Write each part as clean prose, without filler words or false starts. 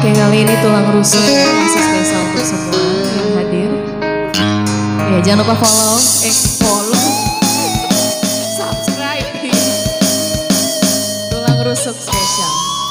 Oke, kali ini tulang rusuk ya, masih spesial untuk semua yang hadir. Ya, jangan lupa follow, subscribe. Tulang rusuk spesial.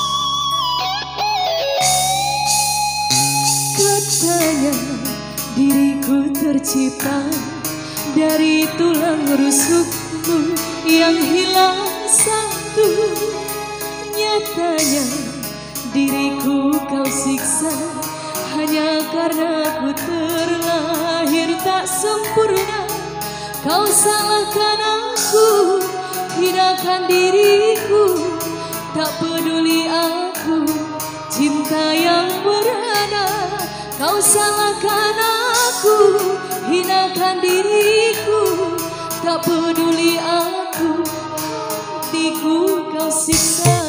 Katanya diriku tercipta dari tulang rusukmu yang hilang satu. Nyatanya diriku kau siksa hanya karena ku terlahir tak sempurna. Kau salahkan aku, hinakan diriku, tak peduli aku cinta yang merana. Kau salahkan aku, hinakan diriku, tak peduli aku, hatiku kau siksa.